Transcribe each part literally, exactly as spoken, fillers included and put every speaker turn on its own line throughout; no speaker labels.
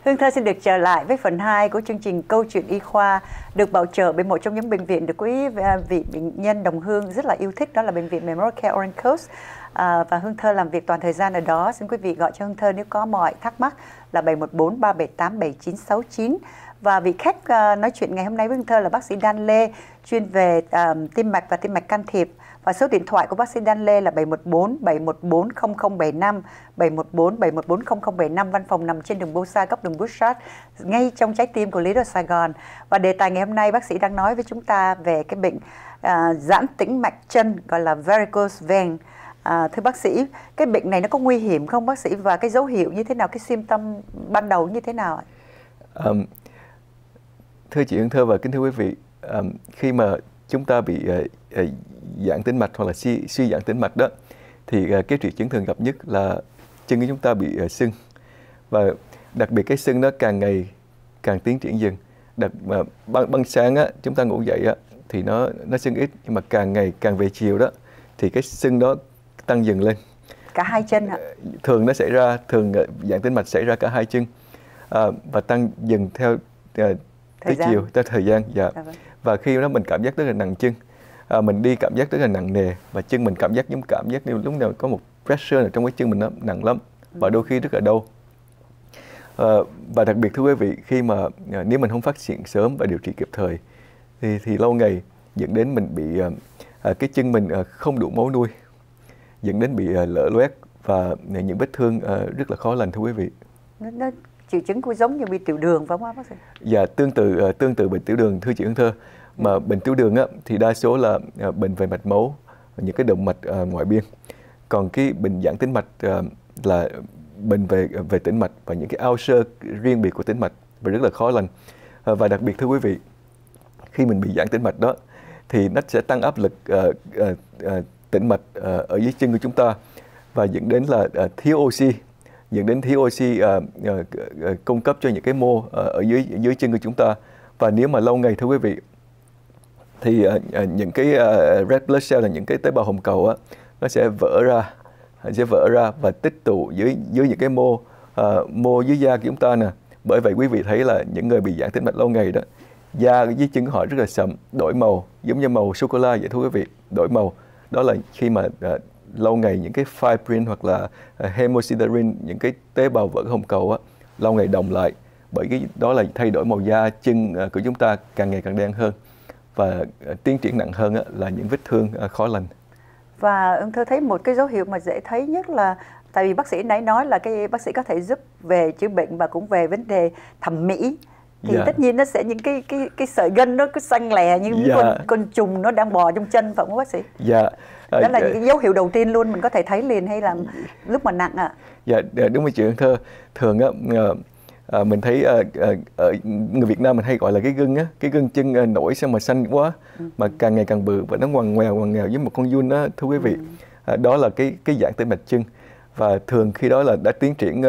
Hương Thơ xin được trở lại với phần hai của chương trình Câu chuyện y khoa, được bảo trợ bởi một trong những bệnh viện được quý vị bệnh nhân đồng hương rất là yêu thích, đó là bệnh viện Memorial Care Orange Coast. À, và Hương Thơ làm việc toàn thời gian ở đó. Xin quý vị gọi cho Hương Thơ nếu có mọi thắc mắc là bảy một bốn ba bảy tám bảy chín sáu chín. Và vị khách uh, nói chuyện ngày hôm nay với Hương Thơ là bác sĩ Đan Lê, chuyên về uh, tim mạch và tim mạch can thiệp. Và số điện thoại của bác sĩ Đan Lê là bảy một bốn bảy một bốn không không bảy năm, bảy một bốn bảy một bốn không không bảy năm. Văn phòng nằm trên đường Bosa, góc đường Bussard, ngay trong trái tim của Lý Đô Sài Gòn. Và đề tài ngày hôm nay bác sĩ đang nói với chúng ta về cái bệnh uh, giãn tĩnh mạch chân, gọi là varicose vein. À, thưa bác sĩ, cái bệnh này nó có nguy hiểm không bác sĩ, và cái dấu hiệu như thế nào, cái symptom ban đầu như thế nào?
Um, thưa chị Hương Thơ và kính thưa quý vị, um, khi mà chúng ta bị uh, uh, giãn tĩnh mạch hoặc là suy, suy giãn tĩnh mạch đó, thì uh, cái triệu chứng thường gặp nhất là chân của chúng ta bị uh, sưng, và đặc biệt cái sưng nó càng ngày càng tiến triển dần. Đặc uh, ban, ban sáng á, chúng ta ngủ dậy á, thì nó nó sưng ít, nhưng mà càng ngày càng về chiều đó thì cái sưng đó tăng dần lên.
Cả hai chân ạ?
Thường nó xảy ra, thường giãn tĩnh mạch xảy ra cả hai chân, à, và tăng dần theo uh, tới chiều, theo thời gian. Dạ. Dạ vâng. Và khi đó mình cảm giác rất là nặng chân, à, mình đi cảm giác rất là nặng nề, và chân mình cảm giác giống cảm giác như lúc nào có một pressure ở trong cái chân mình nó nặng lắm, và đôi khi rất là đau. À, và đặc biệt thưa quý vị, khi mà à, nếu mình không phát hiện sớm và điều trị kịp thời thì, thì lâu ngày dẫn đến mình bị à, à, cái chân mình à, không đủ máu nuôi, dẫn đến bị uh, lở loét và những vết thương uh, rất là khó lành thưa quý vị.
Nó, nó triệu chứng cũng giống như bị tiểu đường phải không bác sĩ?
Dạ, tương tự uh, tương tự bệnh tiểu đường thưa chị Hương Thơ. Mà ừ. bệnh tiểu đường á, thì đa số là uh, bệnh về mạch máu, những cái động mạch uh, ngoại biên. Còn cái bệnh giãn tĩnh mạch uh, là bệnh về về tĩnh mạch và những cái ulcer riêng biệt của tĩnh mạch và rất là khó lành. Uh, và đặc biệt thưa quý vị, khi mình bị giãn tĩnh mạch đó thì nó sẽ tăng áp lực uh, uh, uh, tĩnh mạch uh, ở dưới chân của chúng ta, và dẫn đến là uh, thiếu oxy, dẫn đến thiếu oxy uh, uh, uh, cung cấp cho những cái mô uh, ở dưới dưới chân của chúng ta. Và nếu mà lâu ngày thưa quý vị, thì uh, uh, những cái uh, red blood cell là những cái tế bào hồng cầu á, nó sẽ vỡ ra, sẽ vỡ ra và tích tụ dưới dưới những cái mô uh, mô dưới da của chúng ta nè. Bởi vậy quý vị thấy là những người bị giãn tĩnh mạch lâu ngày đó, da dưới chân của họ rất là sậm, đổi màu giống như màu sô cô la vậy thưa quý vị, đổi màu. Đó là khi mà uh, lâu ngày những cái fibrin hoặc là uh, hemosiderin, những cái tế bào vỡ hồng cầu á, lâu ngày đọng lại, bởi cái đó là thay đổi màu da chân uh, của chúng ta càng ngày càng đen hơn, và uh, tiến triển nặng hơn á, là những vết thương uh, khó lành.
Và ông Thơ thấy một cái dấu hiệu mà dễ thấy nhất là, tại vì bác sĩ nãy nói là cái bác sĩ có thể giúp về chữa bệnh và cũng về vấn đề thẩm mỹ, thì dạ. tất nhiên nó sẽ những cái cái cái sợi gân nó cứ xanh lè như dạ. con con trùng nó đang bò trong chân, phải không bác sĩ?
Dạ.
Đó à, là dạ. những cái dấu hiệu đầu tiên luôn, mình có thể thấy liền hay là lúc mà nặng ạ? À?
Dạ, đúng rồi chị Hương Thơ. Thường á, à, mình thấy à, à, ở người Việt Nam mình hay gọi là cái gân á, cái gân chân à, nổi xong mà xanh quá, ừ. mà càng ngày càng bự và nó ngoằn ngoèo ngoằn nghèo với một con giun đó thưa quý vị. Ừ. À, đó là cái cái giãn tĩnh mạch chân, và thường khi đó là đã tiến triển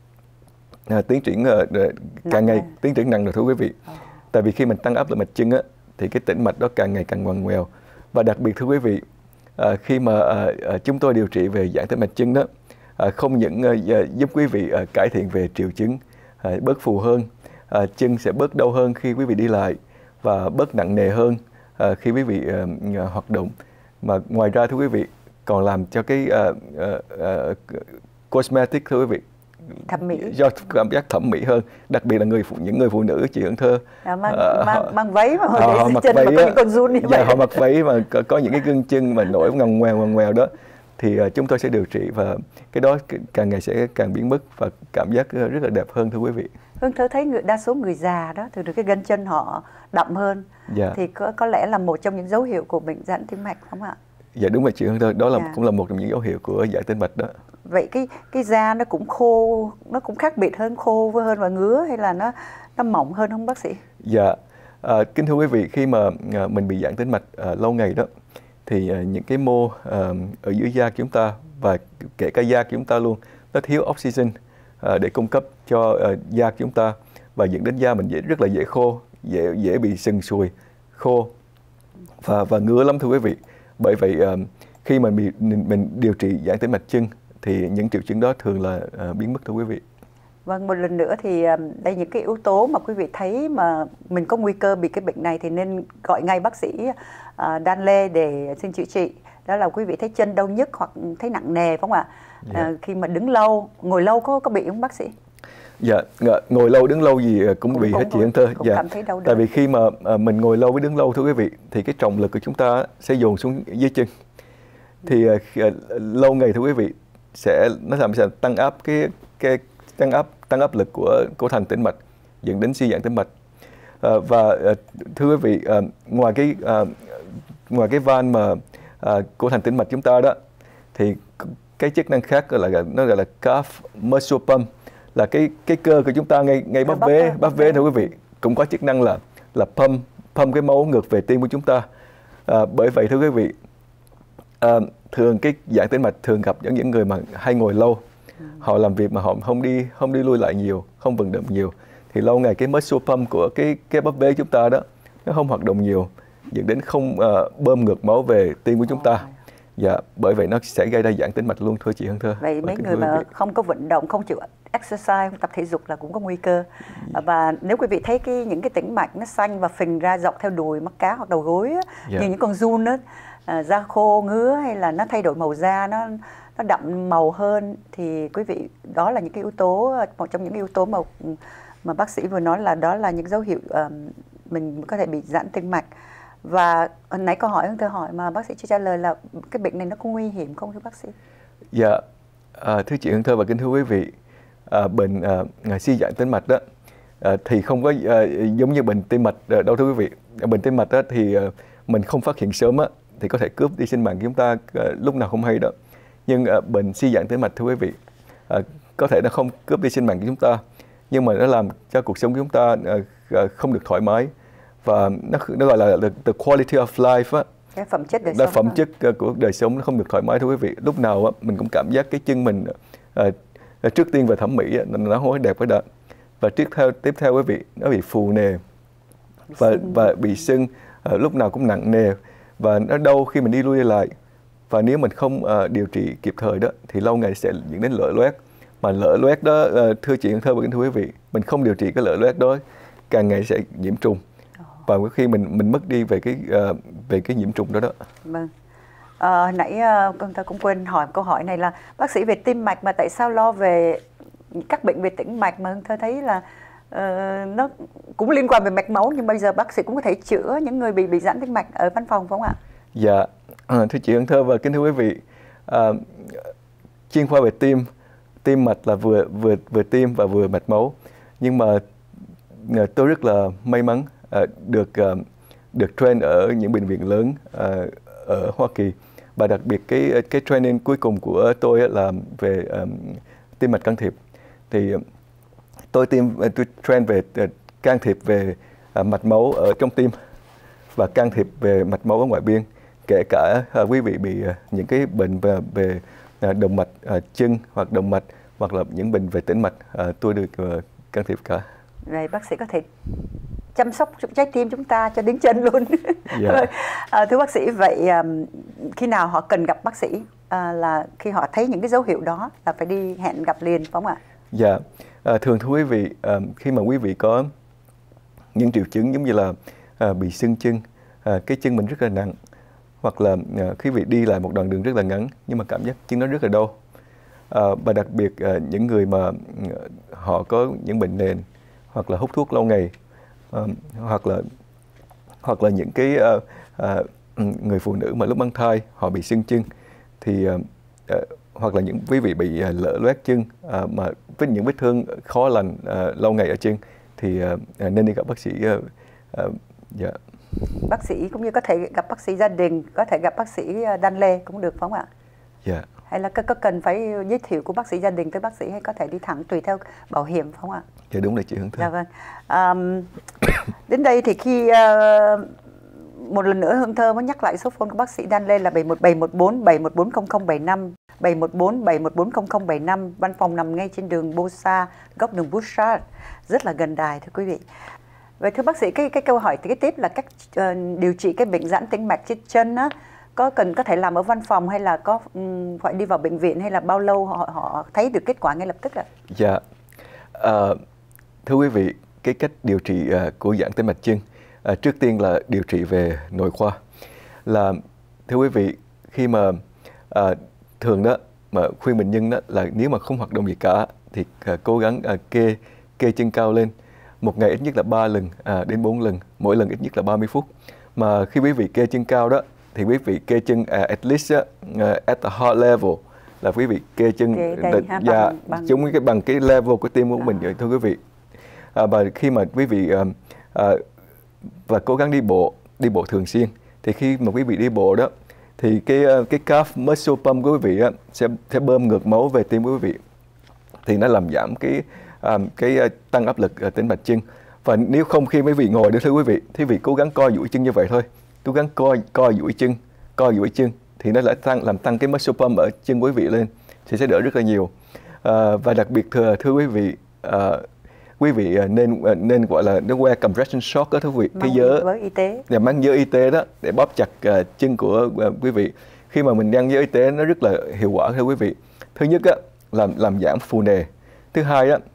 À, tiến triển uh, càng ngày tiến triển nặng rồi thưa quý vị. Oh. Tại vì khi mình tăng áp lực mạch chân á, thì cái tĩnh mạch đó càng ngày càng ngoằn ngoèo. Và đặc biệt thưa quý vị, uh, khi mà uh, uh, chúng tôi điều trị về giãn tĩnh mạch chân đó, uh, không những uh, giúp quý vị uh, cải thiện về triệu chứng, uh, bớt phù hơn, uh, chân sẽ bớt đau hơn khi quý vị đi lại, và bớt nặng nề hơn uh, khi quý vị uh, uh, hoạt động. Mà ngoài ra thưa quý vị, còn làm cho cái uh, uh, uh, cosmetic thưa quý vị,
thẩm mỹ,
do cảm giác thẩm mỹ hơn, đặc biệt là người phụ những người phụ nữ chị Hương Thơ
à, mang, à, mang, họ, mang váy mà
họ, họ mặc
chân
váy
mà có những con giun như
dạ,
vậy.
Họ mặc váy mà có, có những cái gân chân mà nổi ngoằn ngoèo ngoằn ngoèo đó, thì uh, chúng tôi sẽ điều trị, và cái đó càng ngày sẽ càng biến mất và cảm giác rất là đẹp hơn thưa quý vị.
Hương Thơ thấy người, đa số người già đó thường được cái gân chân họ đậm hơn, dạ. thì có có lẽ là một trong những dấu hiệu của bệnh giãn tĩnh mạch không ạ?
Dạ đúng rồi chị Hương Thơ, đó là
dạ.
cũng là một trong những dấu hiệu của giãn tĩnh mạch đó.
Vậy cái cái da nó cũng khô, nó cũng khác biệt hơn, khô hơn và ngứa, hay là nó nó mỏng hơn không bác sĩ?
Dạ, à, kính thưa quý vị, khi mà à, mình bị giãn tĩnh mạch à, lâu ngày đó, thì à, những cái mô à, ở dưới da của chúng ta và kể cả da của chúng ta luôn, nó thiếu oxygen à, để cung cấp cho à, da của chúng ta, và dẫn đến da mình dễ rất là dễ khô, dễ dễ bị sần sùi, khô và và ngứa lắm thưa quý vị. Bởi vậy à, khi mà mình, mình điều trị giãn tĩnh mạch chân thì những triệu chứng đó thường là uh, biến mất thưa quý vị.
Vâng, một lần nữa thì đây những cái yếu tố mà quý vị thấy mà mình có nguy cơ bị cái bệnh này thì nên gọi ngay bác sĩ uh, Đan Lê để xin chữa trị. Đó là quý vị thấy chân đau nhức hoặc thấy nặng nề phải không ạ? Yeah. Uh, khi mà đứng lâu, ngồi lâu có có bị không bác sĩ?
Dạ, ngồi lâu đứng lâu gì cũng, cũng bị cũng, hết chị Hương Thơ. Dạ. Tại vì khi mà mình ngồi lâu với đứng lâu thưa quý vị thì cái trọng lực của chúng ta sẽ dồn xuống dưới chân. Thì uh, lâu ngày thưa quý vị sẽ nó làm sẽ tăng áp cái cái tăng áp tăng áp lực của cổ thành tĩnh mạch dẫn đến suy giãn tĩnh mạch. À, và à, thưa quý vị, à, ngoài cái à, ngoài cái van mà à, cổ thành tĩnh mạch chúng ta đó thì cái chức năng khác là nó gọi là calf muscle pump, là cái cái cơ của chúng ta ngay ngay bắp vế bắp vế thưa quý vị cũng có chức năng là là pump pump cái máu ngược về tim của chúng ta. À, bởi vậy thưa quý vị, à, thường cái giãn tĩnh mạch thường gặp ở những người mà hay ngồi lâu, họ làm việc mà họ không đi không đi lui lại nhiều, không vận động nhiều, thì lâu ngày cái muscle pump của cái cái bắp vế chúng ta đó nó không hoạt động nhiều, dẫn đến không uh, bơm ngược máu về tim của chúng ta. Dạ, bởi vậy nó sẽ gây ra giãn tĩnh mạch luôn, thưa chị Hương Thơ.
Vậy mấy người mà không có vận động, không chịu exercise, không tập thể dục là cũng có nguy cơ. Và nếu quý vị thấy cái những cái tĩnh mạch nó xanh và phình ra dọc theo đùi, mắt cá hoặc đầu gối á, yeah. như những con giun đó, uh, da khô ngứa hay là nó thay đổi màu da, nó nó đậm màu hơn, thì quý vị đó là những cái yếu tố, một trong những yếu tố mà mà bác sĩ vừa nói là đó là những dấu hiệu uh, mình có thể bị giãn tĩnh mạch. Và hồi nãy câu hỏi tôi hỏi mà bác sĩ chưa trả lời là cái bệnh này nó có nguy hiểm không thưa bác sĩ?
Dạ, à, thưa chị Hương Thơ và kính thưa quý vị, à, bệnh à, suy giãn tĩnh mạch đó à, thì không có à, giống như bệnh tim mạch đâu thưa quý vị. Bệnh tim mạch đó thì à, mình không phát hiện sớm á, thì có thể cướp đi sinh mạng của chúng ta à, lúc nào không hay đó. Nhưng à, bệnh suy giãn tĩnh mạch thưa quý vị, à, có thể nó không cướp đi sinh mạng của chúng ta, nhưng mà nó làm cho cuộc sống của chúng ta à, à, không được thoải mái, và nó nó gọi là the, the quality of life á,
cái phẩm chất đời
sống,
phẩm
chất của đời sống nó không được thoải mái thưa quý vị. Lúc nào á, mình cũng cảm giác cái chân mình à, trước tiên về thẩm mỹ á, nó không có đẹp cái đó, và tiếp theo tiếp theo quý vị nó bị phù nề và sưng. và bị sưng, à, lúc nào cũng nặng nề và nó đau khi mình đi lui đi lại. Và nếu mình không uh, điều trị kịp thời đó thì lâu ngày sẽ dẫn đến lở loét. Mà lở loét đó, uh, thưa chị Thơ và kính thưa quý vị, mình không điều trị cái lở loét đó, càng ngày sẽ nhiễm trùng. Và khi mình mình mất đi về cái uh, về cái nhiễm trùng đó đó.
Vâng. À, nãy uh, con ta cũng quên hỏi câu hỏi này là bác sĩ về tim mạch mà tại sao lo về các bệnh về tĩnh mạch mà Thơ thấy là uh, nó cũng liên quan về mạch máu, nhưng bây giờ bác sĩ cũng có thể chữa những người bị bị giãn tĩnh mạch ở văn phòng phải không ạ?
Dạ, à, thưa chị Hương Thơ và kính thưa quý vị, à, chuyên khoa về tim, tim mạch là vừa vừa vừa tim và vừa mạch máu. Nhưng mà à, tôi rất là may mắn à, được à, được train ở những bệnh viện lớn à, ở Hoa Kỳ, và đặc biệt cái cái training cuối cùng của tôi là về um, tim mạch can thiệp. Thì tôi tim tôi train về uh, can thiệp về uh, mạch máu ở trong tim và can thiệp về mạch máu ở ngoại biên. Kể cả uh, quý vị bị uh, những cái bệnh về, về uh, động mạch uh, chân hoặc động mạch hoặc là những bệnh về tĩnh mạch, uh, tôi được uh, can thiệp cả.
Vậy bác sĩ có thể chăm sóc trái tim chúng ta cho đến chân luôn. Yeah. À, thưa bác sĩ, vậy um, khi nào họ cần gặp bác sĩ, à, là khi họ thấy những cái dấu hiệu đó là phải đi hẹn gặp liền phải không ạ?
Dạ, yeah. à, thường thưa quý vị, à, khi mà quý vị có những triệu chứng giống như là à, bị sưng chân, à, cái chân mình rất là nặng, hoặc là à, khi vị đi lại một đoạn đường rất là ngắn nhưng mà cảm giác chân nó rất là đau, à, và đặc biệt à, những người mà họ có những bệnh nền hoặc là hút thuốc lâu ngày, uh, hoặc là hoặc là những cái uh, uh, người phụ nữ mà lúc mang thai họ bị sưng chân, thì uh, uh, hoặc là những quý vị bị uh, lở loét chân, uh, mà với những vết thương khó lành uh, lâu ngày ở chân, thì uh, nên đi gặp bác sĩ. Uh, uh, yeah.
Bác sĩ cũng như có thể gặp bác sĩ gia đình, có thể gặp bác sĩ Đan Lê cũng được phải không ạ?
Yeah.
Hay là có, có cần phải giới thiệu của bác sĩ gia đình tới bác sĩ, hay có thể đi thẳng tùy theo bảo hiểm phải không ạ?
Dạ đúng là chị Hương Thơ.
Dạ vâng. Um, đến đây thì khi uh, một lần nữa Hương Thơ muốn nhắc lại số phone của bác sĩ Đan Lê là bảy một bảy một bốn bảy một bốn không không bảy năm, bảy một bốn bảy một bốn không không bảy năm. Văn phòng nằm ngay trên đường Bosa, góc đường Bouchard, rất là gần đài thưa quý vị. Vậy thưa bác sĩ, cái cái câu hỏi kế tiếp là cách uh, điều trị cái bệnh giãn tĩnh mạch trên chân á, có cần có thể làm ở văn phòng hay là có um, phải đi vào bệnh viện, hay là bao lâu họ họ thấy được kết quả ngay lập tức ạ?
Dạ, À, thưa quý vị, cái cách điều trị uh, của giãn tĩnh mạch chân, uh, trước tiên là điều trị về nội khoa. Là thưa quý vị, khi mà uh, thường đó mà khuyên bệnh nhân đó là nếu mà không hoạt động gì cả thì uh, cố gắng uh, kê kê chân cao lên, một ngày ít nhất là ba lần uh, đến bốn lần, mỗi lần ít nhất là ba mươi phút. Mà khi quý vị kê chân cao đó thì quý vị kê chân uh, at least uh, at the heart level, là quý vị kê chân
kê đây, ha,
dạ,
bằng, bằng...
giống cái bằng cái level của tim của mình vậy thưa quý vị. À, và khi mà quý vị uh, uh, và cố gắng đi bộ, đi bộ thường xuyên, thì khi mà quý vị đi bộ đó thì cái uh, cái calf muscle pump của quý vị uh, sẽ sẽ bơm ngược máu về tim của quý vị, thì nó làm giảm cái um, cái uh, tăng áp lực uh, tĩnh mạch chân. Và nếu không, khi quý vị ngồi đó thưa quý vị, thì quý vị cố gắng co duỗi chân như vậy thôi, cố gắng co co duỗi chân, co duỗi chân thì nó lại tăng làm tăng cái muscle pump ở chân quý vị lên, thì sẽ đỡ rất là nhiều. Uh, và đặc biệt thưa thưa quý vị, uh, quý vị nên nên gọi là nó wear compression short đó thưa quý vị,
mang
cái dớ
với y tế,
và mang dớ y tế đó để bóp chặt uh, chân của uh, quý vị. Khi mà mình đeo dớ y tế nó rất là hiệu quả thưa quý vị. Thứ nhất á, làm làm giảm phù nề. Thứ hai á,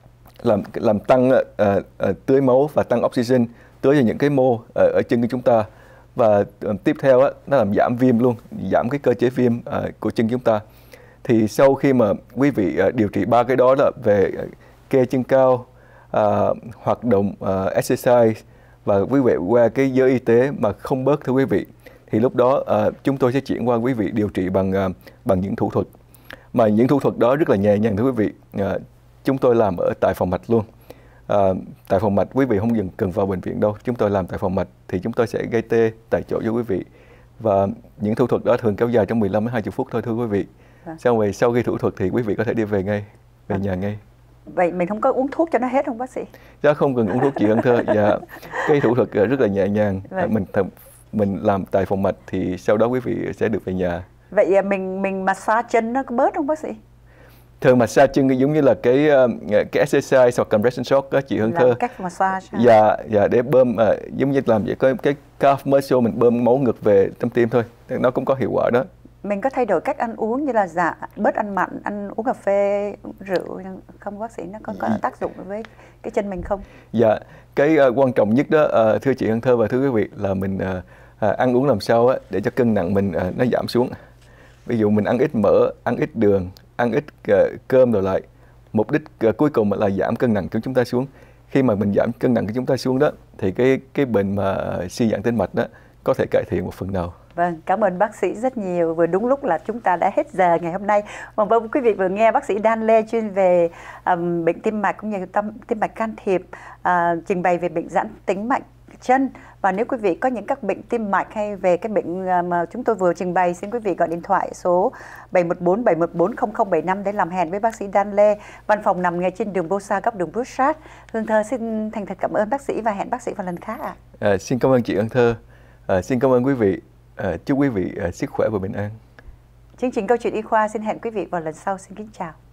làm làm tăng uh, uh, tưới máu và tăng oxygen tưới vào những cái mô uh, ở chân của chúng ta. Và uh, tiếp theo á, nó làm giảm viêm luôn, giảm cái cơ chế viêm uh, của chân chúng ta. Thì sau khi mà quý vị uh, điều trị ba cái đó là về uh, kê chân cao, uh, hoạt động uh, exercise và quý vị qua cái giới y tế mà không bớt thưa quý vị, thì lúc đó uh, chúng tôi sẽ chuyển qua quý vị điều trị bằng uh, bằng những thủ thuật, mà những thủ thuật đó rất là nhẹ nhàng thưa quý vị. Uh, chúng tôi làm ở tại phòng mạch luôn. Uh, tại phòng mạch quý vị không cần vào bệnh viện đâu, chúng tôi làm tại phòng mạch thì chúng tôi sẽ gây tê tại chỗ cho quý vị, và những thủ thuật đó thường kéo dài trong mười lăm đến hai mươi phút thôi thưa quý vị.
Vâng.
Sau rồi sau khi thủ thuật thì quý vị có thể đi về ngay, về nhà ngay.
Vậy mình không có uống thuốc cho nó hết không bác sĩ?
Dạ không cần uống thuốc chị Hân thưa. Dạ, cái thủ thuật rất là nhẹ nhàng. Vâng. Mình mình làm tại phòng mạch thì sau đó quý vị sẽ được về nhà.
Vậy mình mình massage chân nó có bớt không bác sĩ?
Thường massage chân giống như là cái cái exercise hoặc compression short đó chị Hân thưa.
Cách massage. Ha?
Dạ, dạ để bơm uh, giống như làm vậy, có cái calf muscle mình bơm máu ngược về trong tim thôi. Nó cũng có hiệu quả đó. Mình
có thay đổi cách ăn uống như là dạ bớt ăn mặn, ăn uống cà phê, uống rượu không bác sĩ, nó có, có tác dụng với cái chân mình không?
Dạ, cái uh, quan trọng nhất đó uh, thưa chị Hân Thơ và thưa quý vị là mình uh, uh, ăn uống làm sao á để cho cân nặng mình uh, nó giảm xuống. Ví dụ mình ăn ít mỡ, ăn ít đường, ăn ít uh, cơm rồi lại. Mục đích uh, cuối cùng là giảm cân nặng của chúng ta xuống. Khi mà mình giảm cân nặng của chúng ta xuống đó thì cái cái bệnh mà uh, suy giãn tĩnh mạch đó có thể cải thiện một phần nào.
Vâng, cảm ơn bác sĩ rất nhiều. Vừa đúng lúc là chúng ta đã hết giờ ngày hôm nay. Vâng, quý vị vừa nghe bác sĩ Dan Lê chuyên về um, bệnh tim mạch cũng như tâm, tim mạch can thiệp uh, trình bày về bệnh giãn tĩnh mạch chân. Và nếu quý vị có những các bệnh tim mạch hay về cái bệnh mà chúng tôi vừa trình bày, xin quý vị gọi điện thoại số bảy một bốn bảy một bốn không không bảy năm để làm hẹn với bác sĩ Dan Lê. Văn phòng nằm ngay trên đường Bô Sa, góc đường Broussard. Hương Thơ xin thành thật cảm ơn bác sĩ và hẹn bác sĩ vào lần khác ạ.
À, xin cảm ơn chị Hương Thơ. À, xin cảm ơn quý vị. À, chúc quý vị à, sức khỏe và bình an.
Chương trình Câu chuyện Y khoa xin hẹn quý vị vào lần sau. Xin kính chào.